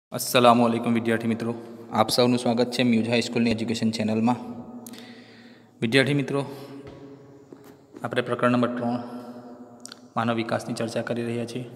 अस्सलामुअलैकुम विद्यार्थी मित्रों, आप સૌનું સ્વાગત છે મ્યુઝ હાઈસ્કૂલની એજ્યુકેશન ચેનલમાં। વિદ્યાર્થી મિત્રો, આપણે પ્રકરણ નંબર 3 માનવ વિકાસની ચર્ચા કરી રહ્યા છીએ।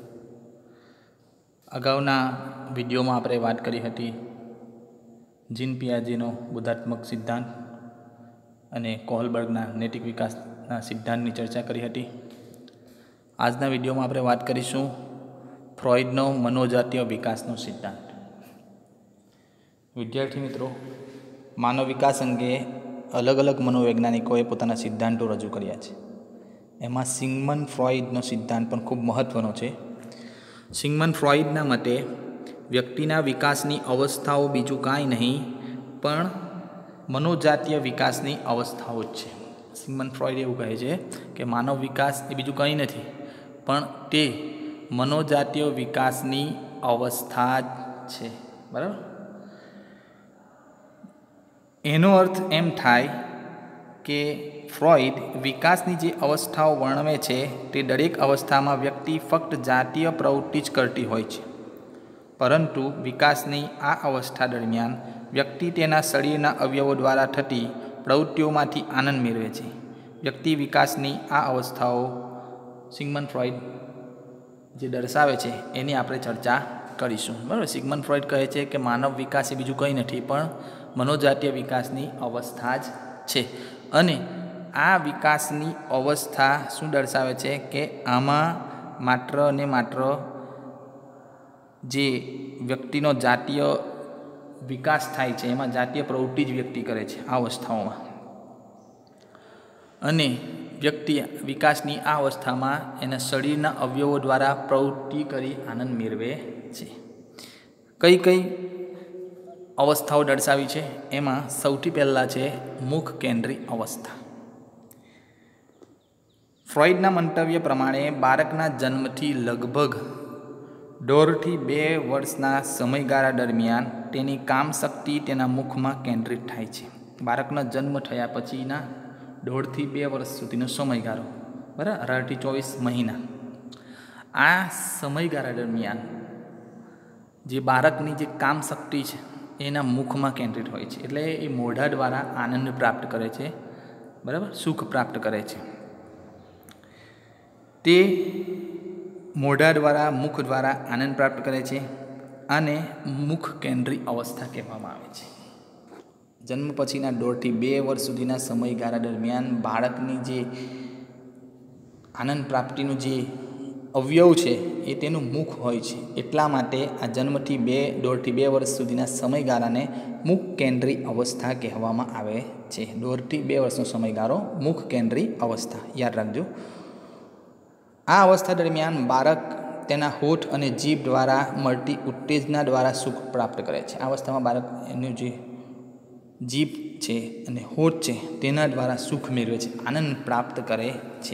અગાઉના વિડીયોમાં આપણે વાત કરી હતી જીન પિયાજેનો બોધાત્મક સિદ્ધાંત અને કોહલબર્ગના નૈતિક વિકાસના સિદ્ધાંતની ચર્ચા કરી હતી। આજના વિડીયોમાં આપણે વાત કરીશું ફ્રોઈડનો મનોજાતીય વિકાસનો સિદ્ધાંત। વિદ્યાર્થી મિત્રો, માનવ વિકાસ અંગે અલગ અલગ મનોવૈજ્ઞાનિકોએ પોતાના સિદ્ધાંતો રજૂ કર્યા છે। એમાં સિગમન્ડ ફ્રોઈડનો સિદ્ધાંત પણ ખૂબ મહત્ત્વનો છે। સિગમન્ડ ફ્રોઈડના મતે વ્યક્તિના વિકાસની અવસ્થાઓ બીજું કાંઈ નહીં પણ મનોજાતીય વિકાસની અવસ્થાઓ જ છે। સિગમન્ડ ફ્રોઈડ એવું કહે છે કે માનવ વિકાસ એ બીજું કંઈ નથી પણ તે મનોજાતીય વિકાસની અવસ્થા જ છે, બરાબર। એનો અર્થ એમ થાય કે ફ્રોઈડ વિકાસની જે અવસ્થાઓ વર્ણવે છે તે દરેક અવસ્થામાં વ્યક્તિ ફક્ત જાતીય પ્રવૃત્તિ જ કરતી હોય છે, પરંતુ વિકાસની આ અવસ્થા દરમિયાન વ્યક્તિ તેના શરીરના અવયવો દ્વારા થતી પ્રવૃત્તિઓમાંથી આનંદ મેળવે છે। વ્યક્તિ વિકાસની આ અવસ્થાઓ સિગમન્ડ ફ્રોઈડ જે દર્શાવે છે એની આપણે ચર્ચા કરીશું, બરાબર। સિગમન્ડ ફ્રોઈડ કહે છે કે માનવ વિકાસ એ બીજું કંઈ નથી પણ મનોજાતીય વિકાસની અવસ્થા જ છે, અને આ વિકાસની અવસ્થા શું દર્શાવે છે કે આમાં માત્ર ને માત્ર જે વ્યક્તિનો જાતીય વિકાસ થાય છે એમાં જાતીય પ્રવૃત્તિ જ વ્યક્તિ કરે છે આ અવસ્થાઓમાં, અને વ્યક્તિ વિકાસની આ અવસ્થામાં એના શરીરના અવયવો દ્વારા પ્રવૃત્તિ કરી આનંદ મેળવે છે। કઈ કઈ અવસ્થાઓ દર્શાવી છે એમાં સૌથી પહેલાં છે મુખ કેન્દ્રી અવસ્થા। ફ્રોઈડના મંતવ્ય પ્રમાણે બાળકના જન્મથી લગભગ 1.5 થી 2 વર્ષના સમયગાળા દરમિયાન તેની કામશક્તિ તેના મુખમાં કેન્દ્રિત થાય છે। બાળકના જન્મ થયા પછીના 1.5 થી 2 વર્ષ સુધીનો સમયગાળો, બરાબર, 18 થી 24 મહિના, આ સમયગાળા દરમિયાન જે બાળકની જે કામશક્તિ છે એના મુખમાં કેન્દ્રિત હોય છે, એટલે એ મોઢા દ્વારા આનંદ પ્રાપ્ત કરે છે, બરાબર, સુખ પ્રાપ્ત કરે છે। તે મોઢા દ્વારા મુખ દ્વારા આનંદ પ્રાપ્ત કરે છે અને મુખ કેન્દ્રી અવસ્થા કહેવામાં આવે છે। જન્મ પછીના 1.5 થી 2 વર્ષ સુધીના સમયગાળા દરમિયાન બાળકની જે આનંદ પ્રાપ્તિનું જે અવયવ છે એ તેનું મુખ હોય છે, એટલા માટે આ જન્મથી 1.5 થી 2 વર્ષ સુધીના સમયગાળાને મુખ કેન્દ્રી અવસ્થા કહેવામાં આવે છે। 1.5 થી 2 વર્ષનો સમયગાળો મુખ કેન્દ્રી અવસ્થા, યાદ રાખજો। આ અવસ્થા દરમિયાન બાળક તેના હોઠ અને જીભ દ્વારા મળતી ઉત્તેજના દ્વારા સુખ પ્રાપ્ત કરે છે। આ અવસ્થામાં બાળક એનું જે જીભ છે અને હોઠ છે તેના દ્વારા સુખ મેળવે છે, આનંદ પ્રાપ્ત કરે છે।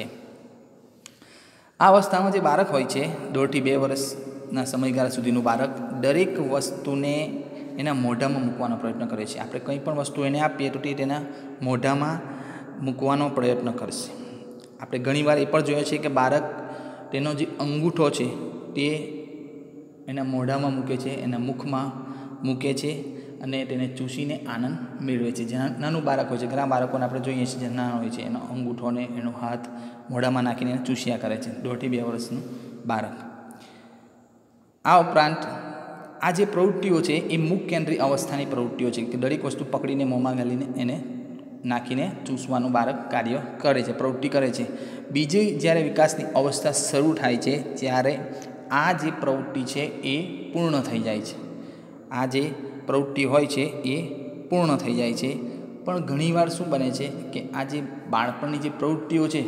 આ અવસ્થામાં જે બાળક હોય છે 1.5 થી 2 વર્ષના સમયગાળા સુધીનું બાળક દરેક વસ્તુને એના મોઢામાં મૂકવાનો પ્રયત્ન કરે છે। આપણે કંઈ પણ વસ્તુ એને આપીએ તો તે તેના મોઢામાં મૂકવાનો પ્રયત્ન કરશે। આપણે ઘણીવાર એ પણ જોઈએ છે કે બાળક તેનો જે અંગૂઠો છે તે એના મોઢામાં મૂકે છે, એના મુખમાં મૂકે છે અને તેને ચૂસીને આનંદ મેળવે છે। જ્યાં નાનું બાળક હોય છે, ઘણા બાળકોને આપણે જોઈએ છીએ જે નાના હોય છે એનો અંગૂઠોને એનો હાથ મોઢામાં નાખીને ચૂસ્યા કરે છે, 1.5 થી 2 વર્ષનું બાળક। આ ઉપરાંત આ જે પ્રવૃત્તિઓ છે એ મુખ કેન્દ્રી અવસ્થાની પ્રવૃત્તિઓ છે કે દરેક વસ્તુ પકડીને મોંમાં ગાલીને એને નાખીને ચૂસવાનું બાળક કાર્ય કરે છે, પ્રવૃત્તિ કરે છે। બીજી જ્યારે વિકાસની અવસ્થા શરૂ થાય છે ત્યારે આ જે પ્રવૃત્તિ છે એ પૂર્ણ થઈ જાય છે। આ જે પ્રવૃત્તિ હોય છે એ પૂર્ણ થઈ જાય છે, પણ ઘણીવાર શું બને છે કે આ જે બાળપણની જે પ્રવૃત્તિઓ છે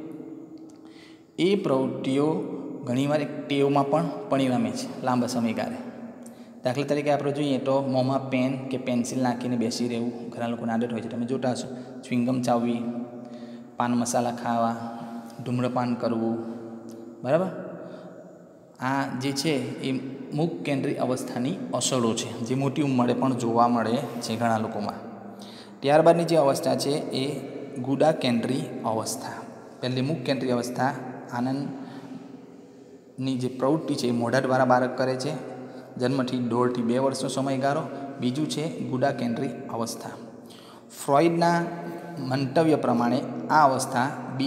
એ પ્રવૃત્તિઓ ઘણીવાર એક ટેવમાં પણ પરિણમે છે લાંબા સમયગાળે। દાખલા તરીકે આપણે જોઈએ તો મોંમાં પેન કે પેન્સિલ નાખીને બેસી રહેવું ઘણા લોકોની આદત હોય છે, તમે જોતા હશો। ચ્યુઇંગમ ચાવવી, પાન મસાલા ખાવા, ધૂમ્રપાન કરવું, બરાબર, આ જે છે એ મુખ કેન્દ્રી અવસ્થાની અસરો છે જે મોટી ઉંમરે પણ જોવા મળે છે ઘણા લોકોમાં। ત્યારબાદની જે અવસ્થા છે એ ગુદા કેન્દ્રી અવસ્થા। પહેલી મુખ કેન્દ્રી અવસ્થા આનંદની જે પ્રવૃત્તિ છે એ મોઢા દ્વારા બાળક કરે છે, જન્મથી 1.5 થી 2 વર્ષનો સમયગાળો. બીજું છે ગુડા કેન્દ્રી અવસ્થા. ફ્રોઇડના મંતવ્ય પ્રમાણે આ અવસ્થા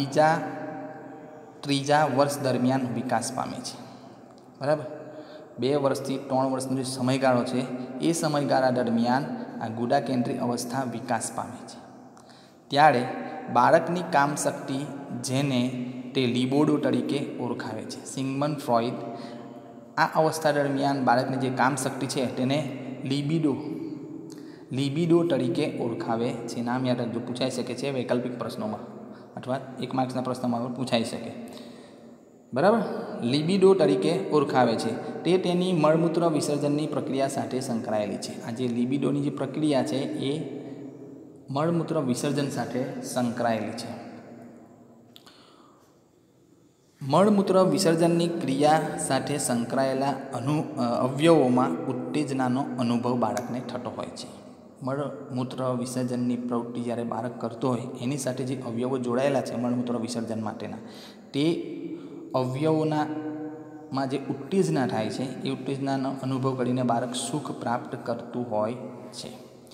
ત્રીજા વર્ષ દરમિયાન વિકાસ પામે છે. બરાબર, 2 વર્ષથી 3 વર્ષનો જે સમયગાળો છે એ સમયગાળા દરમિયાન આ ગુડા કેન્દ્રી અવસ્થા વિકાસ પામે છે. ત્યારે બાળકની કામશક્તિ, જેને તે લિબોડો તરીકે ઓળખાવે છે. સિગમન્ડ ફ્રોઇડ આ અવસ્થા દરમિયાન બાળકની જે કામશક્તિ છે તેને લિબિડો તરીકે ઓળખાવે છે. નામ યાદ રાખજો, પૂછાઈ શકે છે વૈકલ્પિક પ્રશ્નોમાં અથવા 1 માર્ક્સના પ્રશ્નોમાં પણ પૂછાઈ શકે. બરાબર, લિબિડો તરીકે ઓળખાવે છે. તે તેની મળમૂત્ર વિસર્જનની પ્રક્રિયા સાથે સંકળાયેલી છે. આ જે લિબિડોની જે પ્રક્રિયા છે એ મળમૂત્ર વિસર્જન સાથે સંકળાયેલી છે. મળમૂત્ર વિસર્જનની ક્રિયા સાથે સંકળાયેલા અવયવોમાં ઉત્તેજનાનો અનુભવ બાળકને થતો હોય છે. મળમૂત્ર વિસર્જનની પ્રવૃત્તિ જ્યારે બાળક કરતો હોય એની સાથે જે અવયવો જોડાયેલા છે મળમૂત્ર વિસર્જન માટેના, તે અવયવોમાં જે ઉત્તેજના થાય છે એ ઉત્તેજનાનો અનુભવ કરીને બાળક સુખ પ્રાપ્ત કરતું હોય છે.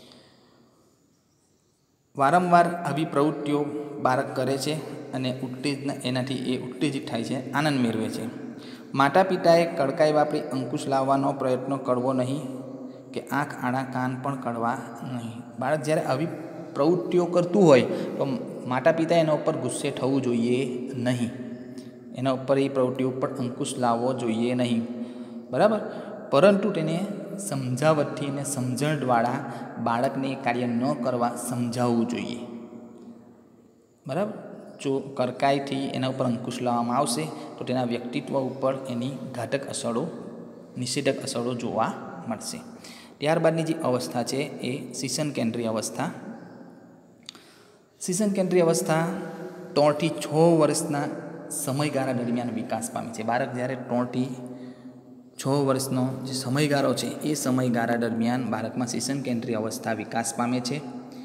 વારંવાર આવી પ્રવૃત્તિઓ બાળક કરે છે અને એનાથી એ ઉત્તેજિત થાય છે, આનંદ મેળવે છે. માતા પિતાએ કડકાઈ વાપરી અંકુશ લાવવાનો પ્રયત્ન કરવો નહીં કે આંખ આડા કાન પણ કરવા નહીં. બાળક જ્યારે આવી પ્રવૃત્તિઓ કરતું હોય તો માતા પિતાએ એના ઉપર ગુસ્સે થવું જોઈએ નહીં. એના ઉપર એ પ્રવૃત્તિઓ ઉપર અંકુશ લાવવો જોઈએ નહીં. બરાબર, પરંતુ તેને સમજાવટથી અને સમજણ દ્વારા બાળકને એ કાર્ય ન કરવા સમજાવવું જોઈએ. બરાબર, જો કડકાઈથી એના ઉપર અંકુશ લાવવામાં આવશે તો તેના વ્યક્તિત્વ ઉપર એની ઘાતક અસરો, નિષેધક અસરો જોવા મળશે. ત્યારબાદની જે અવસ્થા છે એ શિશન કેન્દ્રીય અવસ્થા. શિશન કેન્દ્રીય અવસ્થા 3 થી 6 વર્ષના સમયગાળા દરમિયાન વિકાસ પામે છે. બાળક જ્યારે 3 થી 6 વર્ષનો જે સમયગાળો છે એ સમયગાળા દરમિયાન બાળકમાં શિશન કેન્દ્રીય અવસ્થા વિકાસ પામે છે.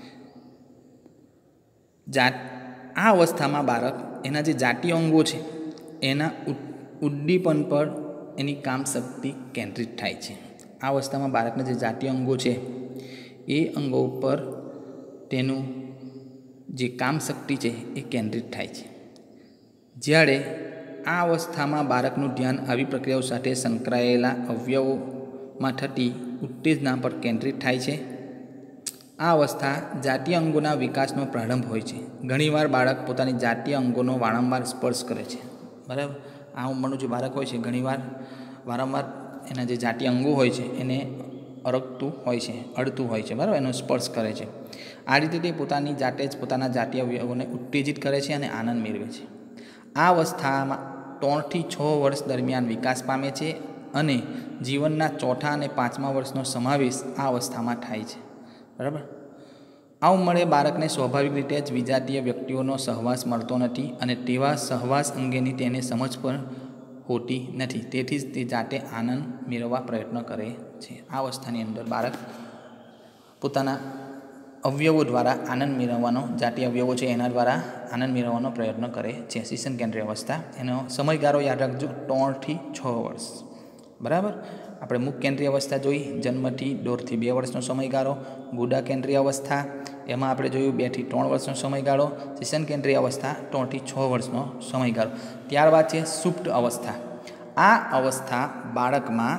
આ અવસ્થામાં બાળક એના જે જાતીય અંગો છે એના ઉદ્દીપન પર એની કામશક્તિ કેન્દ્રિત થાય છે. આ અવસ્થામાં બાળકના જે જાતીય અંગો છે એ અંગો ઉપર તેનું જે કામશક્તિ છે એ કેન્દ્રિત થાય છે. જ્યારે આ અવસ્થામાં બાળકનું ધ્યાન આવી પ્રક્રિયાઓ સાથે સંકળાયેલા અવયવોમાં થતી ઉત્તેજના પર કેન્દ્રિત થાય છે. આ અવસ્થા જાતીય અંગોના વિકાસનો પ્રારંભ હોય છે. ઘણીવાર બાળક પોતાની જાતીય અંગોનો વારંવાર સ્પર્શ કરે છે. બરાબર, આ ઉંમરનું જે બાળક હોય છે ઘણીવાર વારંવાર એના જે જાતીય અંગો હોય છે એને અડતું હોય છે. બરાબર, એનો સ્પર્શ કરે છે. આ રીતે તે પોતાની જાતે જ પોતાના જાતીય અવયવોને ઉત્તેજિત કરે છે અને આનંદ મેળવે છે. આ અવસ્થામાં 3 થી 6 વર્ષ દરમિયાન વિકાસ પામે છે અને જીવનના 4થા અને 5મા વર્ષનો સમાવેશ આ અવસ્થામાં થાય છે. બરાબર, આ ઉંમરે બાળકને સ્વાભાવિક રીતે જ વિજાતીય વ્યક્તિઓનો સહવાસ મળતો નથી અને તેવા સહવાસ અંગેની તેને સમજ પણ હોતી નથી. તેથી જ તે જાતે આનંદ મેળવવા પ્રયત્ન કરે છે. આ અવસ્થાની અંદર બાળક પોતાના અવયવો દ્વારા આનંદ મેળવવાનો, જાતીય અવયવો છે એના દ્વારા આનંદ મેળવવાનો પ્રયત્ન કરે છે. શિશન કેન્દ્રીય અવસ્થા, એનો સમયગાળો યાદ રાખજો 3 થી 6 વર્ષ. બરાબર, આપણે મુખ કેન્દ્રીય અવસ્થા જોઈ, જન્મથી 1.5 થી 2 વર્ષનો સમયગાળો. ગુડા કેન્દ્રીય અવસ્થા, એમાં આપણે જોયું 2 થી 3 વર્ષનો સમયગાળો. શિશન કેન્દ્રીય અવસ્થા 3 થી 6 વર્ષનો સમયગાળો. ત્યારબાદ છે સુપ્ત અવસ્થા. આ અવસ્થા બાળકમાં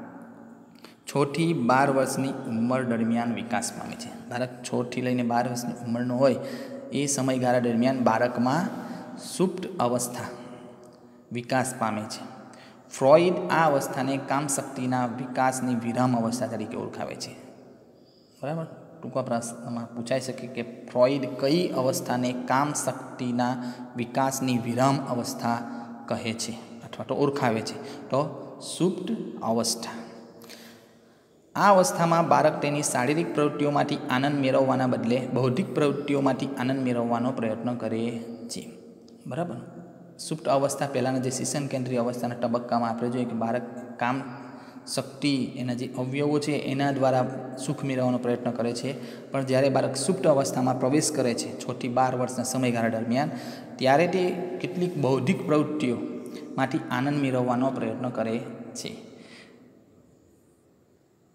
6 થી 12 વર્ષની ઉંમર દરમિયાન વિકાસ પામે છે. બાળક 6 થી લઈને 12 વર્ષની ઉંમરનો હોય એ સમયગાળા દરમિયાન બાળકમાં સુપ્ત અવસ્થા વિકાસ પામે છે. ફ્રોઇડ આ અવસ્થાને કામશક્તિના વિકાસની વિરામ અવસ્થા તરીકે ઓળખાવે છે. બરાબર, ટૂંકા પ્રશ્નમાં પૂછાઈ શકે કે ફ્રોઇડ કઈ અવસ્થાને કામશક્તિના વિકાસની વિરામ અવસ્થા કહે છે અથવા તો ઓળખાવે છે? તો સુપ્ત અવસ્થા. આ અવસ્થામાં બાળક તેની શારીરિક પ્રવૃત્તિઓમાંથી આનંદ મેળવવાના બદલે બૌદ્ધિક પ્રવૃત્તિઓમાંથી આનંદ મેળવવાનો પ્રયત્ન કરે છે. બરાબર, સુપ્ત અવસ્થા પહેલાંના જે શિશન કેન્દ્રીય અવસ્થાના તબક્કામાં આપણે જોઈએ કે બાળક કામ શક્તિ, એના જે અવયવો છે એના દ્વારા સુખ મેળવવાનો પ્રયત્ન કરે છે. પણ જ્યારે બાળક સુપ્ત અવસ્થામાં પ્રવેશ કરે છે 6 થી 12 વર્ષના સમયગાળા દરમિયાન, ત્યારે તે કેટલીક બૌદ્ધિક પ્રવૃત્તિઓમાંથી આનંદ મેળવવાનો પ્રયત્ન કરે છે.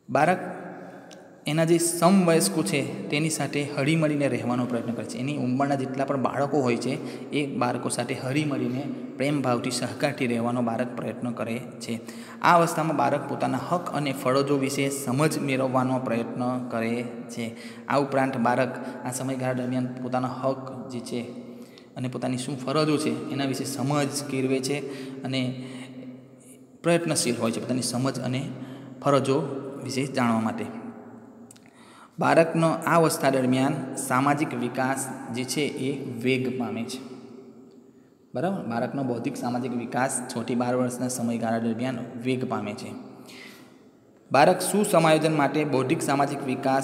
બાળક એના જે સમવયસ્કો છે તેની સાથે હળીમળીને રહેવાનો પ્રયત્ન કરે છે. એની ઉંમરના જેટલા પણ બાળકો હોય છે એ બાળકો સાથે હળીમળીને પ્રેમ ભાવથી સહકારથી રહેવાનો બાળક પ્રયત્ન કરે છે. આ અવસ્થામાં બાળક પોતાના હક અને ફરજો વિશે સમજ મેળવવાનો પ્રયત્ન કરે છે. આ ઉપરાંત બાળક આ સમયગાળા દરમિયાન પોતાના હક જે છે અને પોતાની શું ફરજો છે એના વિશે સમજ કેળવે છે અને પ્રયત્નશીલ હોય છે પોતાની સમજ અને ફરજો વિશે જાણવા માટે. બાળકનો આ અવસ્થા દરમિયાન સામાજિક વિકાસ જે છે એ વેગ પામે છે. બરાબર, બાળકનો બૌદ્ધિક સામાજિક વિકાસ 6 થી 12 વર્ષના સમયગાળા દરમિયાન વેગ પામે છે. બાળક સુસમાયોજન માટે બૌદ્ધિક સામાજિક વિકાસ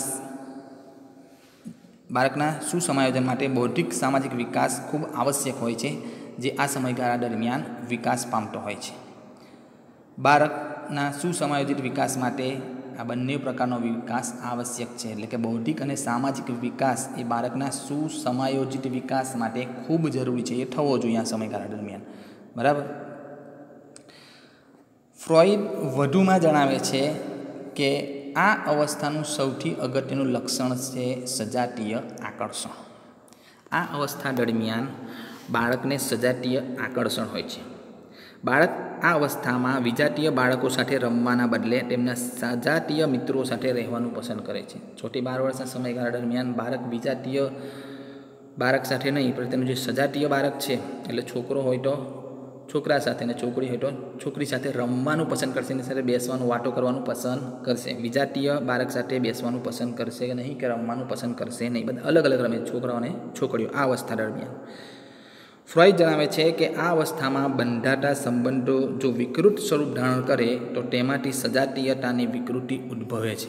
બાળકના સુસમાયોજન માટે બૌદ્ધિક સામાજિક વિકાસ ખૂબ આવશ્યક હોય છે, જે આ સમયગાળા દરમિયાન વિકાસ પામતો હોય છે. બાળકના સુસમાયોજિત વિકાસ માટે આ બંને પ્રકારનો વિકાસ આવશ્યક છે. એટલે કે બૌદ્ધિક અને સામાજિક વિકાસ એ બાળકના સુસમાયોજિત વિકાસ માટે ખૂબ જરૂરી છે. એ થવો જોઈએ આ સમયગાળા દરમિયાન. બરાબર. ફ્રોઈડ વધુમાં જણાવે છે કે આ અવસ્થાનું સૌથી અગત્યનું લક્ષણ છે સજાતીય આકર્ષણ. આ અવસ્થા દરમિયાન બાળકને સજાતીય આકર્ષણ હોય છે. બાળક આ અવસ્થામાં વિજાતીય બાળકો સાથે રમવાના બદલે તેમના સજાતીય મિત્રો સાથે રહેવાનું પસંદ કરે છે. 6 થી 12 વર્ષના સમયગાળા દરમિયાન બાળક વિજાતીય બાળક સાથે નહીં, પણ તેનું જે સજાતીય બાળક છે એટલે છોકરો હોય તો છોકરા સાથે અને છોકરી હોય તો છોકરી સાથે રમવાનું પસંદ કરશે, એની સાથે બેસવાનું, વાતો કરવાનું પસંદ કરશે. વિજાતીય બાળક સાથે બેસવાનું પસંદ કરશે નહીં કે રમવાનું પસંદ કરશે નહીં. બધા અલગ અલગ રમે છોકરાઓ અને છોકરીઓ આ અવસ્થા દરમિયાન. ફ્રોઈડ જણાવે છે કે આ અવસ્થામાં બંધાતા સંબંધો જો વિકૃત સ્વરૂપ ધારણ કરે તો તેમાંથી સજાતીયતાની વિકૃતિ ઉદ્ભવે છે,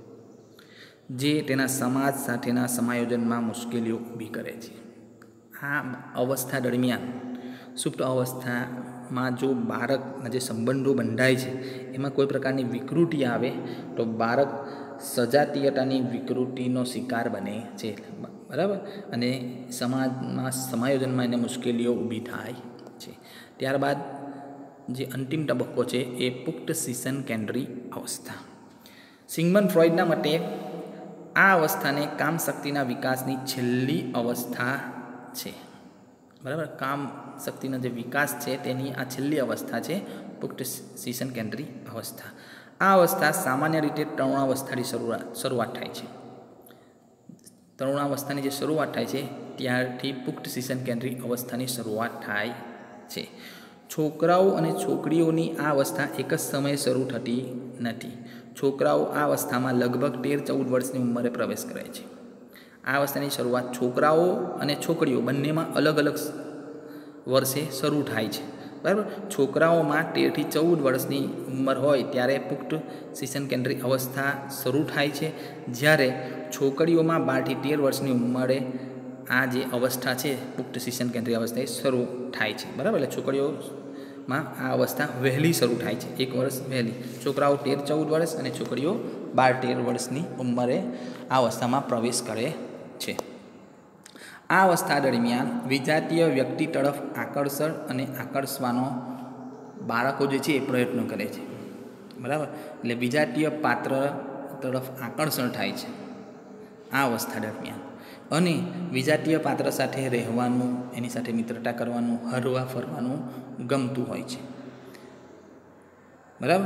જે તેના સમાજ સાથેના સમાયોજનમાં મુશ્કેલીઓ ઊભી કરે છે. આ અવસ્થા દરમિયાન સુપ્ત અવસ્થામાં જો બાળકના જે સંબંધો બંધાય છે એમાં કોઈ પ્રકારની વિકૃતિ આવે તો બાળક સજાતીયતાની વિકૃતિનો શિકાર બને છે. બરાબર. અને સમાજમાં સમાયોજનમાં એને મુશ્કેલીઓ ઊભી થાય છે. ત્યારબાદ જે અંતિમ તબક્કો છે એ પુખ્ત શિક્ષણ કેન્દ્રી અવસ્થા. સિગ્મન્ડ ફ્રોઈડના મતે આ અવસ્થાને કામ શક્તિના વિકાસની છેલ્લી અવસ્થા છે. બરાબર. કામ શક્તિનો જે વિકાસ છે તેની આ છેલ્લી અવસ્થા છે પુખ્ત શિક્ષણ કેન્દ્રી અવસ્થા. આ અવસ્થા સામાન્ય રીતે તરુણાવસ્થાથી શરૂઆત થાય છે. તરુણાવસ્થાની જે શરૂઆત થાય છે ત્યારથી પુખ્ત શિક્ષણ કેન્દ્રી અવસ્થાની શરૂઆત થાય છે. છોકરાઓ અને છોકરીઓની આ અવસ્થા એક જ સમયે શરૂ થતી નથી. છોકરાઓ આ અવસ્થામાં લગભગ 13-14 વર્ષની ઉંમરે પ્રવેશ કરે છે. આ અવસ્થાની શરૂઆત છોકરાઓ અને છોકરીઓ બંનેમાં અલગ અલગ વર્ષે શરૂ થાય છે. બરાબર. છોકરાઓમાં 13 થી 14 વર્ષની ઉંમર હોય ત્યારે પુખ્ત શિક્ષણ કેન્દ્રી અવસ્થા શરૂ થાય છે, જ્યારે છોકરીઓમાં 12 થી 13 વર્ષની ઉંમરે આ જે અવસ્થા છે પુખ્ત શિક્ષણ કેન્દ્રી અવસ્થા એ શરૂ થાય છે. બરાબર. એટલે છોકરીઓમાં આ અવસ્થા વહેલી શરૂ થાય છે, 1 વર્ષ વહેલી. છોકરાઓ 13-14 વર્ષ અને છોકરીઓ 12-13 વર્ષની ઉંમરે આ અવસ્થામાં પ્રવેશ કરે છે. આ અવસ્થા દરમિયાન વિજાતીય વ્યક્તિ તરફ આકર્ષણ અને આકર્ષવાનો બાળકો જે છે એ પ્રયત્ન કરે છે. બરાબર. એટલે વિજાતીય પાત્ર તરફ આકર્ષણ થાય છે આ અવસ્થા દરમિયાન, અને વિજાતીય પાત્ર સાથે રહેવાનું, એની સાથે મિત્રતા કરવાનું, હરવા ફરવાનું ગમતું હોય છે. બરાબર.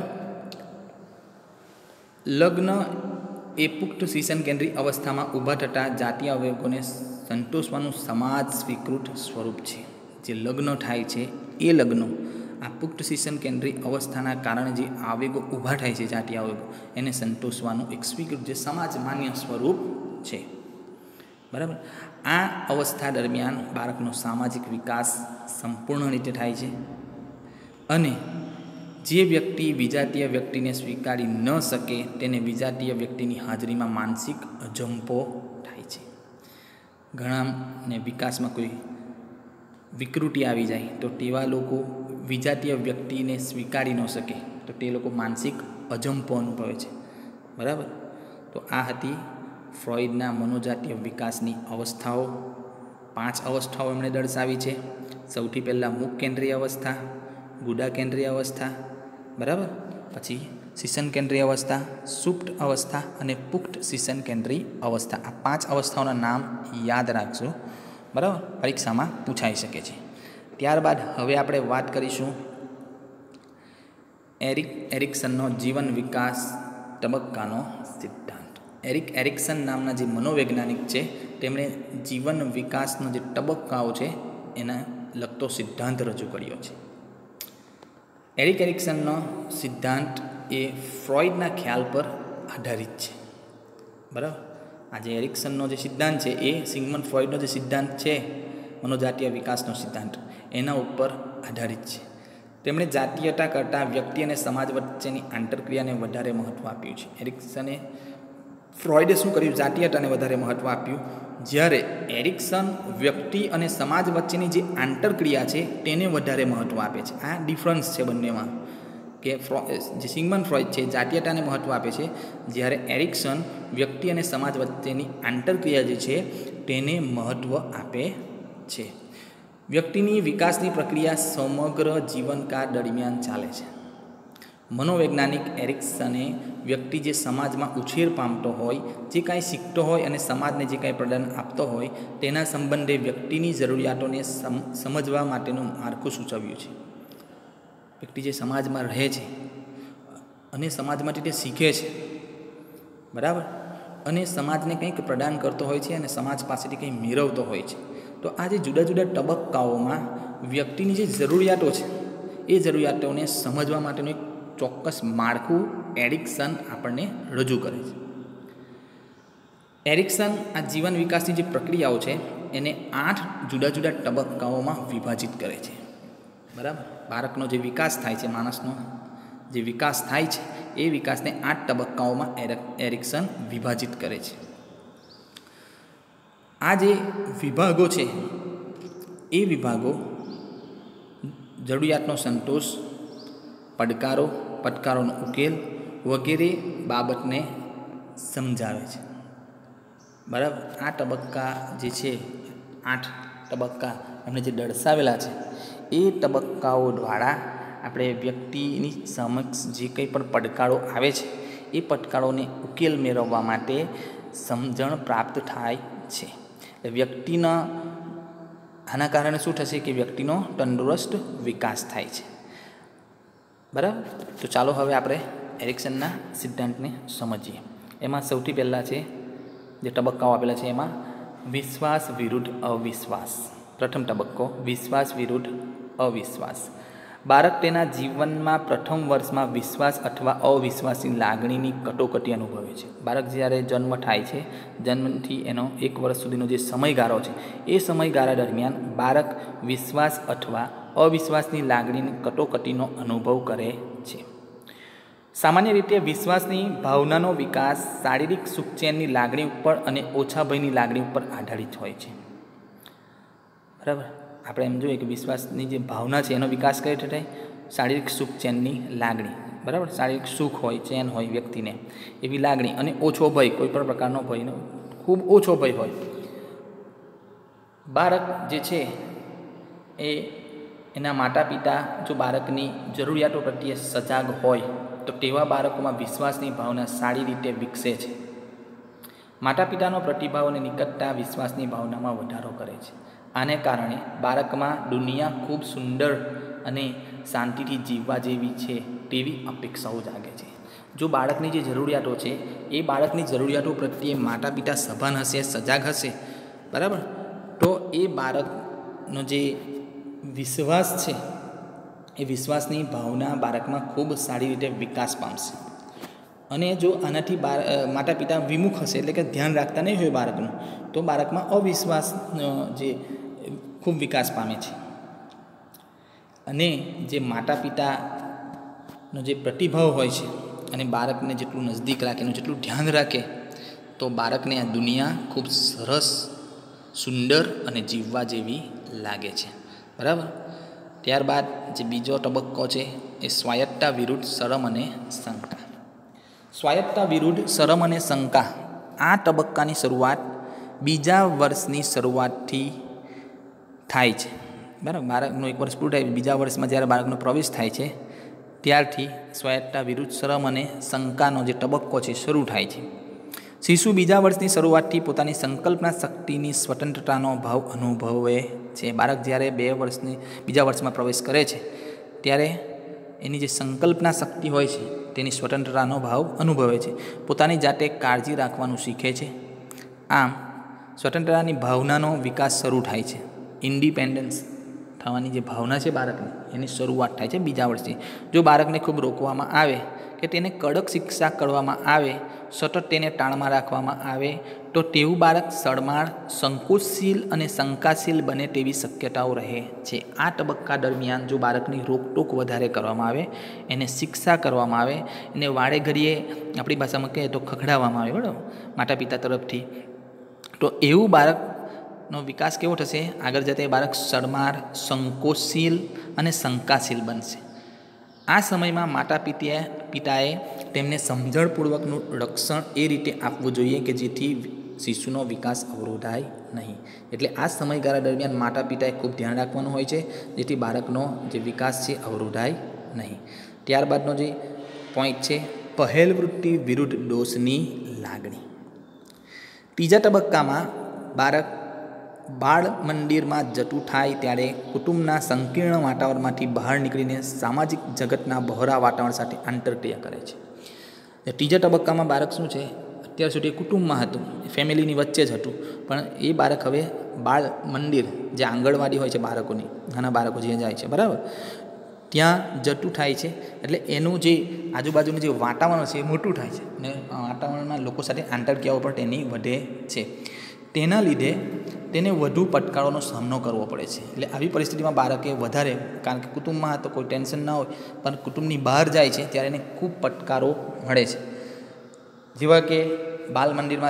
લગ્ન એ પુખ્ત શિક્ષણ કેન્દ્રી અવસ્થામાં ઊભા થતા જાતીય અવયવોને સંતોષવાનું સમાજ સ્વીકૃત સ્વરૂપ છે. જે લગ્ન થાય છે એ લગ્નો આ પુખ્ત શિક્ષણ કેન્દ્રી અવસ્થાના કારણે જે આવેગો ઊભા થાય છે, જાતીય આવેગો, એને સંતોષવાનું એક સ્વીકૃત જે સમાજ માન્ય સ્વરૂપ છે. બરાબર. આ અવસ્થા દરમિયાન બાળકનો સામાજિક વિકાસ સંપૂર્ણ રીતે થાય છે, અને જે વ્યક્તિ વિજાતીય વ્યક્તિને સ્વીકારી ન શકે તેને વિજાતીય વ્યક્તિની હાજરીમાં માનસિક અજંપો થાય છે. ઘણાને વિકાસમાં કોઈ વિકૃતિ આવી જાય તો તેવા લોકો વિજાતીય વ્યક્તિને સ્વીકારી ન શકે તો તે લોકો માનસિક અજંપો અનુભવે છે. બરાબર. તો આ હતી ફ્રોઈડના મનોજાતીય વિકાસની અવસ્થાઓ. 5 અવસ્થાઓ એમણે દર્શાવી છે. સૌથી પહેલાં મુખ કેન્દ્રીય અવસ્થા, ગુદા કેન્દ્રીય અવસ્થા, બરાબર, પછી શિશન કેન્દ્રીય અવસ્થા, સુપ્ત અવસ્થા અને પુખ્ત શિશન કેન્દ્રીય અવસ્થા. આ 5 અવસ્થાઓના નામ યાદ રાખજો, બરાબર, પરીક્ષામાં પૂછાઈ શકે છે. ત્યારબાદ હવે આપણે વાત કરીશું એરિક્સનનો જીવન વિકાસ તબક્કાનો સિદ્ધાંત. એરિક્સન નામના જે મનોવૈજ્ઞાનિક છે તેમણે જીવન વિકાસનો જે તબક્કાઓ છે એના લગતો સિદ્ધાંત રજૂ કર્યો છે. એરિક્સનનો સિદ્ધાંત એ ફ્રોઈડના ખ્યાલ પર આધારિત છે, બરાબર. આ જે એરિક્સનનો જે સિદ્ધાંત છે એ સિગમન્ડ ફ્રોઈડનો જે સિદ્ધાંત છે મનોજાતીય વિકાસનો સિદ્ધાંત એના ઉપર આધારિત છે. તેમણે જાતીયતા કરતાં વ્યક્તિ અને સમાજ વચ્ચેની આંતરક્રિયાને વધારે મહત્ત્વ આપ્યું છે. ફ્રોઈડે શું કર્યું? જાતીયતાને વધારે મહત્ત્વ આપ્યું, જ્યારે એરિક્સન વ્યક્તિ અને સમાજ વચ્ચેની જે આંતરક્રિયા છે તેને વધારે મહત્ત્વ આપે છે. આ ડિફરન્સ છે બંનેમાં, કે જે સિગમન્ડ ફ્રોઈડ છે જાતીયતાને મહત્ત્વ આપે છે, જ્યારે એરિક્સન વ્યક્તિ અને સમાજ વચ્ચેની આંતરક્રિયા જે છે તેને મહત્ત્વ આપે છે. વ્યક્તિની વિકાસની પ્રક્રિયા સમગ્ર જીવનકાળ દરમિયાન ચાલે છે. મનોવૈજ્ઞાનિક એરિક્સને વ્યક્તિ જે સમાજમાં ઉછેર પામતો હોય, જે કાંઈ શીખતો હોય અને સમાજને જે કાંઈ પ્રદાન આપતો હોય તેના સંબંધે વ્યક્તિની જરૂરિયાતોને સમજવા માટેનું માળખું સૂચવ્યું છે. વ્યક્તિ જે સમાજમાં રહે છે અને સમાજમાંથી તે શીખે છે, બરાબર, અને સમાજને કંઈક પ્રદાન કરતો હોય છે અને સમાજ પાસેથી કંઈ મેળવતો હોય છે. તો આ જે જુદા જુદા તબક્કાઓમાં વ્યક્તિની જે જરૂરિયાતો છે એ જરૂરિયાતોને સમજવા માટેનું એક ચોક્કસ માળખું એરિક્સન આપણને રજૂ કરે છે. એરિક્સન આ જીવન વિકાસની જે પ્રક્રિયાઓ છે એને 8 જુદા જુદા તબક્કાઓમાં વિભાજિત કરે છે, બરાબર. બાળકનો જે વિકાસ થાય છે, માણસનો જે વિકાસ થાય છે એ વિકાસને 8 તબક્કાઓમાં એરિક્સન વિભાજિત કરે છે. આ જે વિભાગો છે એ વિભાગો જરૂરિયાતનો સંતોષ, પડકારોનો ઉકેલ વગેરે બાબતને સમજાવે છે, બરાબર. આ તબક્કા જે છે 8 તબક્કા એમને જે દર્શાવેલા છે એ તબક્કાઓ દ્વારા આપણે વ્યક્તિની સમક્ષ જે કંઈ પણ પડકારો આવે છે એ પડકારોને ઉકેલ મેળવવા માટે સમજણ પ્રાપ્ત થાય છે. વ્યક્તિના આના કારણે શું થશે કે વ્યક્તિનો તંદુરસ્ત વિકાસ થાય છે, બરાબર. તો ચાલો હવે આપણે એરિક્સનના સિદ્ધાંતને સમજીએ. એમાં સૌથી પહેલાં છે જે તબક્કાઓ આપેલા છે એમાં વિશ્વાસ વિરુદ્ધ અવિશ્વાસ. પ્રથમ તબક્કો વિશ્વાસ વિરુદ્ધ અવિશ્વાસ. બાળક તેના જીવનમાં પ્રથમ વર્ષમાં વિશ્વાસ અથવા અવિશ્વાસની લાગણીની કટોકટી અનુભવે છે. બાળક જ્યારે જન્મ થાય છે, જન્મથી એનો 1 વર્ષ સુધીનો જે સમયગાળો છે એ સમયગાળા દરમિયાન બાળક વિશ્વાસ અથવા અવિશ્વાસની લાગણીની કટોકટીનો અનુભવ કરે છે. સામાન્ય રીતે વિશ્વાસની ભાવનાનો વિકાસ શારીરિક સુખચેનની લાગણી ઉપર અને ઓછા ભયની લાગણી ઉપર આધારિત હોય છે, બરાબર. આપણે એમ જોઈએ કે વિશ્વાસની જે ભાવના છે એનો વિકાસ કઈ રીતે થાય? શારીરિક સુખ ચેનની લાગણી, બરાબર. શારીરિક સુખ હોય, ચેન હોય વ્યક્તિને, એવી લાગણી, અને ઓછો ભય, કોઈ પણ પ્રકારનો ભયનો ખૂબ ઓછો ભય હોય. બાળક જે છે એ એના માતા પિતા જો બાળકની જરૂરિયાતો પ્રત્યે સજાગ હોય તો તેવા બાળકોમાં વિશ્વાસની ભાવના સારી રીતે વિકસે છે. માતા પિતાનો પ્રતિભાવ અને નિકટતા વિશ્વાસની ભાવનામાં વધારો કરે છે. આને કારણે બાળકમાં દુનિયા ખૂબ સુંદર અને શાંતિથી જીવવા જેવી છે તેવી અપેક્ષાઓ જાગે છે. જો બાળકની જે જરૂરિયાતો છે એ બાળકની જરૂરિયાતો પ્રત્યે માતા પિતા સભાન હશે, સજાગ હશે, બરાબર, તો એ બાળકનો જે વિશ્વાસ છે એ વિશ્વાસની ભાવના બાળકમાં ખૂબ સારી રીતે વિકાસ પામશે. અને જો આનાથી માતા પિતા વિમુખ હશે, એટલે કે ધ્યાન રાખતા નહીં હોય બાળકનું, તો બાળકમાં અવિશ્વાસનો જે ખૂબ વિકાસ પામે છે. અને જે માતા પિતાનો જે પ્રતિભાવ હોય છે અને બાળકને જેટલું નજદીક રાખે, એનું જેટલું ધ્યાન રાખે, તો બાળકને આ દુનિયા ખૂબ સરસ, સુંદર અને જીવવા જેવી લાગે છે, બરાબર. ત્યારબાદ જે બીજો તબક્કો છે એ સ્વાયત્તતા વિરુદ્ધ શરમ અને શંકા. સ્વાયત્તતા વિરુદ્ધ શરમ અને શંકા. આ તબક્કાની શરૂઆત 2જા વર્ષની શરૂઆતથી થાય છે, બરાબર. બાળકનું 1 વર્ષ પૂરું થાય, 2જા વર્ષમાં જ્યારે બાળકનો પ્રવેશ થાય છે ત્યારથી સ્વાયત્તા વિરુદ્ધ શ્રમ અને શંકાનો જે તબક્કો છે શરૂ થાય છે. શિશુ બીજા વર્ષની શરૂઆતથી પોતાની સંકલ્પના શક્તિની સ્વતંત્રતાનો ભાવ અનુભવે છે. બાળક જ્યારે બીજા વર્ષમાં પ્રવેશ કરે છે ત્યારે એની જે સંકલ્પના શક્તિ હોય છે તેની સ્વતંત્રતાનો ભાવ અનુભવે છે. પોતાની જાતે કાળજી રાખવાનું શીખે છે. આમ સ્વતંત્રતાની ભાવનાનો વિકાસ શરૂ થાય છે. ઇન્ડિપેન્ડન્સ થવાની જે ભાવના છે બાળકની એની શરૂઆત થાય છે બીજા વર્ષથી. જો બાળકને ખૂબ રોકવામાં આવે કે તેને કડક શિક્ષા કરવામાં આવે, સતત તેને ટાળમાં રાખવામાં આવે તો તેવું બાળક સડમાળ, સંકોચશીલ અને શંકાશીલ બને તેવી શક્યતાઓ રહે છે. આ તબક્કા દરમિયાન જો બાળકની રોકટોક વધારે કરવામાં આવે, એને શિક્ષા કરવામાં આવે, એને વાળે ઘડીએ આપણી ભાષામાં કહીએ તો ખખડાવવામાં આવે બરાબર માતા પિતા તરફથી, તો એવું બાળકનો વિકાસ કેવો થશે? આગળ જતા બાળક સડમાળ, સંકોચશીલ અને શંકાશીલ બનશે. આ સમયમાં માતા પિતાએ તેમને સમજણપૂર્વકનું રક્ષણ એ રીતે આપવું જોઈએ કે જેથી શિશુનો વિકાસ અવરોધાય નહીં. એટલે આ સમયગાળા દરમિયાન માતા પિતાએ ખૂબ ધ્યાન રાખવાનું હોય છે જેથી બાળકનો જે વિકાસ છે અવરોધાય નહીં. ત્યારબાદનો જે પોઈન્ટ છે પહેલ વૃત્તિ વિરુદ્ધ દોષની લાગણી. ત્રીજા તબક્કામાં બાળક બાળ મંદિરમાં જતું થાય ત્યારે કુટુંબના સંકીર્ણ વાતાવરણમાંથી બહાર નીકળીને સામાજિક જગતના બહોળા વાતાવરણ સાથે આંતરક્રિયા કરે છે. ત્રીજા તબક્કામાં બાળક શું છે? અત્યાર સુધી કુટુંબમાં હતું, ફેમિલીની વચ્ચે જ હતું, પણ એ બાળક હવે બાળ મંદિર જે આંગણવાડી હોય છે બાળકોની, નાના બાળકો જે જાય છે બરાબર, ત્યાં જતું થાય છે. એટલે એનું જે આજુબાજુનું જે વાતાવરણ છે એ મોટું થાય છે અને વાતાવરણમાં લોકો સાથે આંતરક્રિયાઓ પણ તેની વધે છે. તેના લીધે તેને વધુ પડકારોનો સામનો કરવો પડે છે. એટલે આવી પરિસ્થિતિમાં બાળકે વધારે, કારણ કે કુટુંબમાં તો કોઈ ટેન્શન ના હોય, પણ કુટુંબની બહાર જાય છે ત્યારે એને ખૂબ પડકારો મળે છે. જેવા કે બાળ મંદિરમાં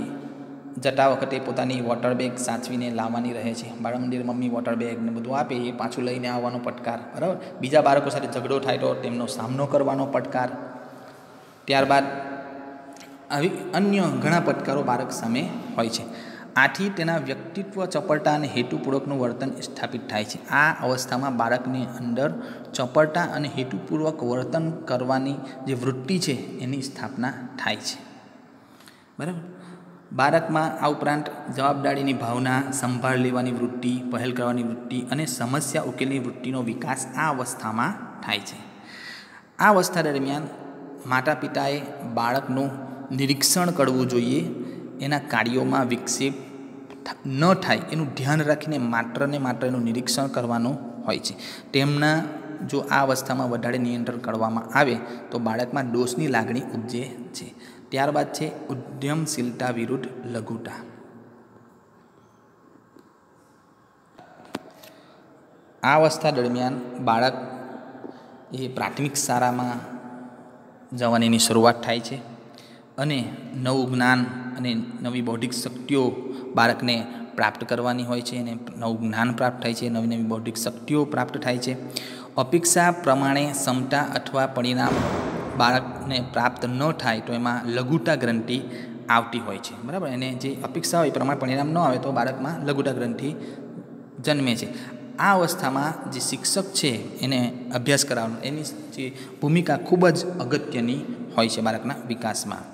જતા વખતે પોતાની વોટર બેગ સાચવીને લાવવાની રહે છે. બાળ મંદિર મમ્મી વોટર બેગ ને બધું આપે, એ પાછું લઈને આવવાનો પડકાર બરાબર. બીજા બાળકો સાથે ઝઘડો થાય તો તેમનો સામનો કરવાનો પડકાર. ત્યારબાદ આવી અન્ય ઘણા પડકારો બાળક સામે હોય છે. આથી તેના વ્યક્તિત્વ, ચપળતા અને હેતુપૂર્વકનું વર્તન સ્થાપિત થાય છે. આ અવસ્થામાં બાળકની અંદર ચપળતા અને હેતુપૂર્વક વર્તન કરવાની જે વૃત્તિ છે એની સ્થાપના થાય છે બરાબર. બાળકમાં આ ઉપરાંત જવાબદારીની ભાવના, સંભાળ લેવાની વૃત્તિ, પહેલ કરવાની વૃત્તિ અને સમસ્યા ઉકેલની વૃત્તિનો વિકાસ આ અવસ્થામાં થાય છે. આ અવસ્થા દરમિયાન માતા પિતાએ બાળકનું નિરીક્ષણ કરવું જોઈએ. એના કાર્યોમાં વિક્ષેપ ન થાય એનું ધ્યાન રાખીને માત્ર ને માત્ર એનું નિરીક્ષણ કરવાનું હોય છે. તેમના જો આ અવસ્થામાં વધારે નિયંત્રણ કરવામાં આવે તો બાળકમાં દોષની લાગણી ઉપજે છે. ત્યારબાદ છે ઉદ્યમશીલતા વિરુદ્ધ લઘુતા. આ અવસ્થા દરમિયાન બાળક એ પ્રાથમિક શાળામાં જવાની શરૂઆત થાય છે અને નવું જ્ઞાન અને નવી બૌદ્ધિક શક્તિઓ બાળકને પ્રાપ્ત કરવાની હોય છે અને નવું જ્ઞાન પ્રાપ્ત થાય છે, નવી નવી બૌદ્ધિક શક્તિઓ પ્રાપ્ત થાય છે. અપેક્ષા પ્રમાણે ક્ષમતા અથવા પરિણામ બાળકને પ્રાપ્ત ન થાય તો એમાં લઘુતા ગ્રંથિ આવતી હોય છે બરાબર. એને જે અપેક્ષા હોય એ પ્રમાણે પરિણામ ન આવે તો બાળકમાં લઘુતા ગ્રંથિ જન્મે છે. આ અવસ્થામાં જે શિક્ષક છે એને અભ્યાસ કરાવવાનો, એની જે ભૂમિકા ખૂબ જ અગત્યની હોય છે બાળકના વિકાસમાં.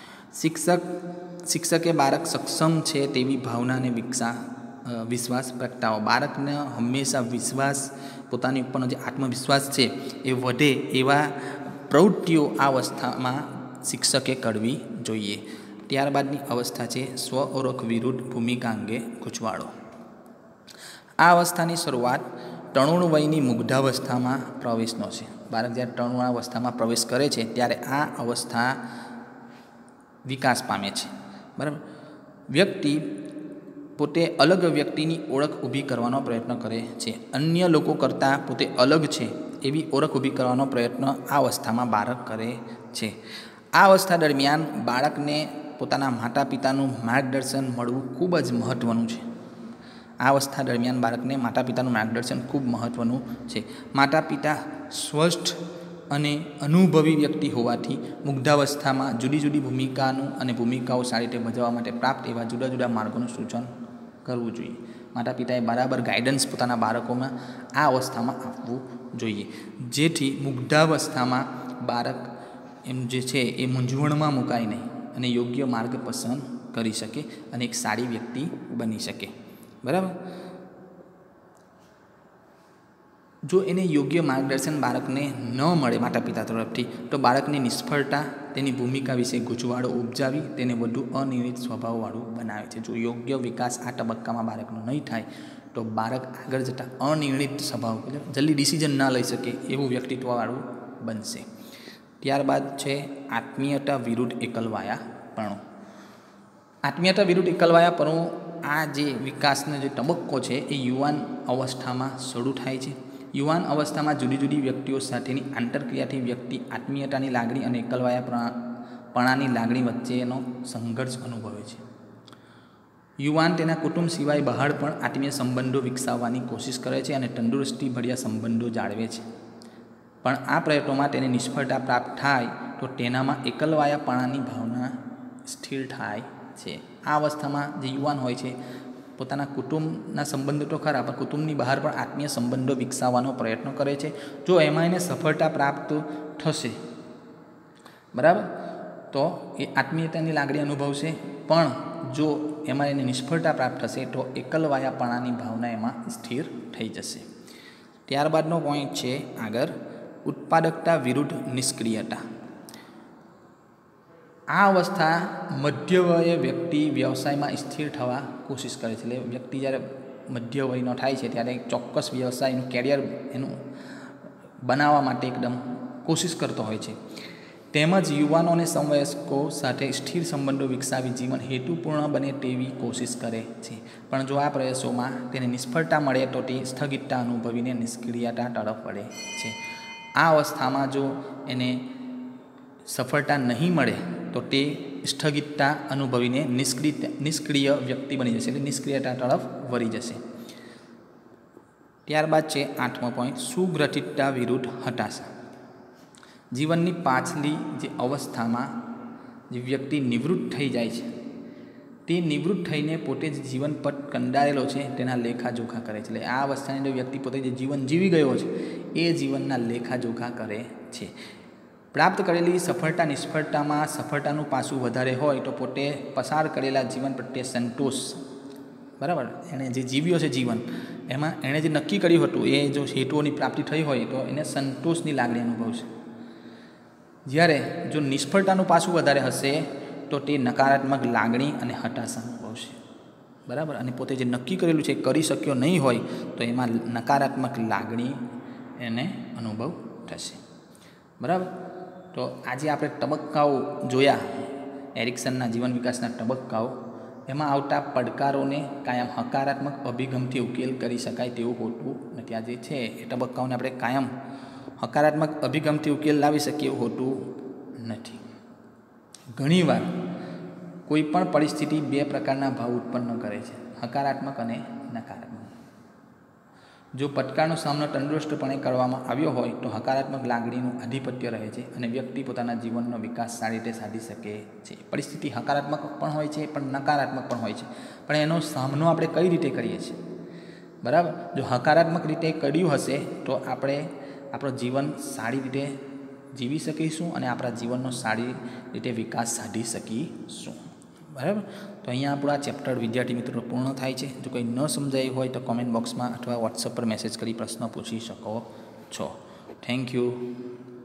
શિક્ષકે બાળક સક્ષમ છે તેવી ભાવનાને વિશ્વાસ પ્રગટાવો. બાળકને હંમેશા વિશ્વાસ, પોતાની ઉપરનો જે આત્મવિશ્વાસ છે એ વધે એવા પ્રવૃત્તિઓ આ અવસ્થામાં શિક્ષકે કરવી જોઈએ. ત્યારબાદની અવસ્થા છે સ્વ ઓળખ વિરુદ્ધ ભૂમિકા અંગે ગૂંચવાડો. આ અવસ્થાની શરૂઆત તરુણ વયની મુગ્ધાવસ્થામાં પ્રવેશનો છે. બાળક જ્યારે તરુણ અવસ્થામાં પ્રવેશ કરે છે ત્યારે આ અવસ્થા વિકાસ પામે છે બરાબર. વ્યક્તિ પોતે અલગ વ્યક્તિની ઓળખ ઊભી કરવાનો પ્રયત્ન કરે છે. અન્ય લોકો કરતાં પોતે અલગ છે એવી ઓળખ ઊભી કરવાનો પ્રયત્ન આ અવસ્થામાં બાળક કરે છે. આ અવસ્થા દરમિયાન બાળકને પોતાના માતા પિતાનું માર્ગદર્શન મળવું ખૂબ જ મહત્ત્વનું છે. આ અવસ્થા દરમિયાન બાળકને માતા પિતાનું માર્ગદર્શન ખૂબ મહત્ત્વનું છે. માતા પિતા સ્વસ્થ અને અનુભવી વ્યક્તિ હોવાથી મુગ્ધાવસ્થામાં જુદી જુદી ભૂમિકાઓ સારી રીતે ભજવવા માટે પ્રાપ્ત એવા જુદા જુદા માર્ગોનું સૂચન કરવું જોઈએ. માતા પિતાએ બરાબર ગાઈડન્સ પોતાના બાળકોમાં આ અવસ્થામાં આપવું જોઈએ, જેથી મુગ્ધાવસ્થામાં બાળક એમ જે છે એ મૂંઝવણમાં મુકાય નહીં અને યોગ્ય માર્ગ પસંદ કરી શકે અને એક સારી વ્યક્તિ બની શકે. બરાબર. જો એને યોગ્ય માર્ગદર્શન બાળકને ન મળે માતા પિતા તરફથી તો બાળકની નિષ્ફળતા તેની ભૂમિકા વિશે ગૂંચવાડો ઉપજાવી તેને વધુ અનિયમિત સ્વભાવવાળું બનાવે છે. જો યોગ્ય વિકાસ આ તબક્કામાં બાળકનો નહીં થાય તો બાળક આગળ જતાં અનિયમિત સ્વભાવ, જલ્દી ડિસિઝન ના લઈ શકે એવું વ્યક્તિત્વવાળું બનશે. ત્યારબાદ છે આત્મીયતા વિરુદ્ધ એકલવાયાપણું. આત્મીયતા વિરુદ્ધ એકલવાયાપણું આ જે વિકાસનો જે તબક્કો છે એ યુવાન અવસ્થામાં શરૂ થાય છે. યુવાન અવસ્થામાં જુદી જુદી વ્યક્તિઓ સાથેની આંતરક્રિયાથી વ્યક્તિ આત્મીયતાની લાગણી અને એકલવાયાપણાની લાગણી વચ્ચેનો સંઘર્ષ અનુભવે છે. યુવાન તેના કુટુંબ સિવાય બહાર પણ આત્મીય સંબંધો વિકસાવવાની કોશિશ કરે છે અને તંદુરસ્તીભર્યા સંબંધો જાળવે છે. પણ આ પ્રયત્નોમાં તેને નિષ્ફળતા પ્રાપ્ત થાય તો તેનામાં એકલવાયાપણાની ભાવના સ્થિર થાય છે. આ અવસ્થામાં જે યુવાન હોય છે પોતાના કુટુંબના સંબંધો તો ખરા પણ કુટુંબની બહાર પણ આત્મીય સંબંધો વિકસાવવાનો પ્રયત્ન કરે છે. જો એમાં એને સફળતા પ્રાપ્ત થશે, બરાબર, તો એ આત્મીયતાની લાગણી અનુભવશે. પણ જો એમાં એને નિષ્ફળતા પ્રાપ્ત થશે તો એકલવાયાપણાની ભાવના એમાં સ્થિર થઈ જશે. ત્યારબાદનો પોઈન્ટ છે આગળ ઉત્પાદકતા વિરુદ્ધ નિષ્ક્રિયતા. આ અવસ્થા મધ્યવયે વ્યક્તિ વ્યવસાયમાં સ્થિર થવા કોશિશ કરે છે. એટલે વ્યક્તિ જ્યારે મધ્ય વયનો થાય છે ત્યારે એક ચોક્કસ વ્યવસાયનું કેરિયર એનું બનાવવા માટે એકદમ કોશિશ કરતો હોય છે. તેમજ યુવાનો અને સમવયસ્કો સાથે સ્થિર સંબંધો વિકસાવી જીવન હેતુપૂર્ણ બને તેવી કોશિશ કરે છે. પણ જો આ પ્રયાસોમાં તેને નિષ્ફળતા મળે તો તે સ્થગિતતા અનુભવીને નિષ્ક્રિયતા તરફ વળે છે. આ અવસ્થામાં જો એને સફળતા નહીં મળે તો તે સ્થગિતતા અનુભવીને નિષ્ક્રિય વ્યક્તિ બની જશે, એટલે નિષ્ક્રિયતા તરફ વળી જશે. ત્યારબાદ છે 8મો પોઈન્ટ સુગ્રથિતતા વિરુદ્ધ હતાશા. જીવનની પાછલી જે અવસ્થામાં જે વ્યક્તિ નિવૃત્ત થઈ જાય છે તે નિવૃત્ત થઈને પોતે જ જીવન પર કંડારેલો છે તેના લેખાજોખા કરે છે. એટલે આ અવસ્થાની અંદર વ્યક્તિ પોતે જે જીવન જીવી ગયો છે એ જીવનના લેખાજોખા કરે છે. પ્રાપ્ત કરેલી સફળતા નિષ્ફળતામાં સફળતાનું પાસું વધારે હોય તો પોતે પસાર કરેલા જીવન પ્રત્યે સંતોષ, બરાબર, એણે જે જીવ્યો છે જીવન એમાં એણે જે નક્કી કર્યું હતું એ જો હેતુઓની પ્રાપ્તિ થઈ હોય તો એને સંતોષની લાગણી અનુભવશે. જ્યારે જો નિષ્ફળતાનું પાસું વધારે હશે તો તે નકારાત્મક લાગણી અને હતાશા અનુભવશે. બરાબર. અને પોતે જે નક્કી કરેલું છે કરી શક્યો નહીં હોય તો એમાં નકારાત્મક લાગણી એને અનુભવ થશે. બરાબર. તો આજે આપણે તબક્કાઓ જોયા, એરિક્સનના જીવન વિકાસના તબક્કાઓ. એમાં આવતા પડકારોને કાયમ હકારાત્મક અભિગમથી ઉકેલ કરી શકાય તેવું હોતું નથી. આ જે છે એ તબક્કાઓને આપણે કાયમ હકારાત્મક અભિગમથી ઉકેલ લાવી શકીએ એવું હોતું નથી. ઘણીવાર કોઈ પણ પરિસ્થિતિ બે પ્રકારના ભાવ ઉત્પન્ન કરે છે, હકારાત્મક અને નકારાત્મક. જો પડકારનો સામનો તંદુરસ્તપણે કરવામાં આવ્યો હોય તો હકારાત્મક લાગણીનું આધિપત્ય રહે છે અને વ્યક્તિ પોતાના જીવનનો વિકાસ સારી રીતે સાધી શકે છે. પરિસ્થિતિ હકારાત્મક પણ હોય છે પણ નકારાત્મક પણ હોય છે, પણ એનો સામનો આપણે કઈ રીતે કરીએ છીએ, બરાબર. જો હકારાત્મક રીતે કર્યું હશે તો આપણે આપણું જીવન સારી રીતે જીવી શકીશું અને આપણા જીવનનો સારી રીતે વિકાસ સાધી શકીશું. બરાબર. તો અહીંયા આપણું આ ચેપ્ટર વિદ્યાર્થી મિત્રો પૂર્ણ થાય છે. જો કંઈ ન સમજાયું હોય તો કોમેન્ટ બોક્સમાં અથવા વોટ્સઅપ પર મેસેજ કરી પ્રશ્ન પૂછી શકો છો. Thank you.